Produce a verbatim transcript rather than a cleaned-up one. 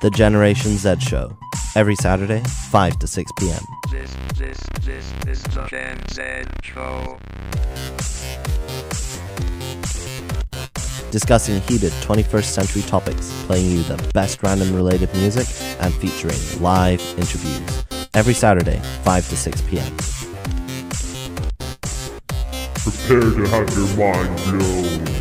The Generation Z Show, every Saturday, five to six p.m. This, this, this is the Gen Z Show. Discussing heated twenty-first century topics, playing you the best random related music, and featuring live interviews. Every Saturday, five to six p.m. Prepare to have your mind blown.